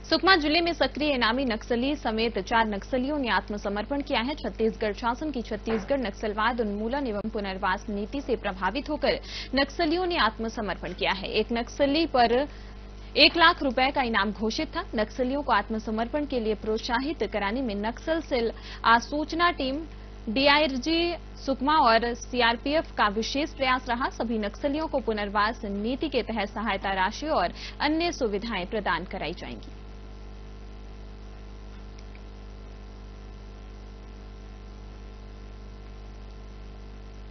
सुकमा जिले में सक्रिय इनामी नक्सली समेत 4 नक्सलियों ने आत्मसमर्पण किया है। छत्तीसगढ़ शासन की छत्तीसगढ़ नक्सलवाद उन्मूलन एवं पुनर्वास नीति से प्रभावित होकर नक्सलियों ने आत्मसमर्पण किया है। एक नक्सली पर 1 लाख रुपए का इनाम घोषित था। नक्सलियों को आत्मसमर्पण के लिए प्रोत्साहित कराने में नक्सल सेल आसूचना टीम, डीआईजी सुकमा और सीआरपीएफ का विशेष प्रयास रहा। सभी नक्सलियों को पुनर्वास नीति के तहत सहायता राशि और अन्य सुविधाएं प्रदान कराई जाएंगी।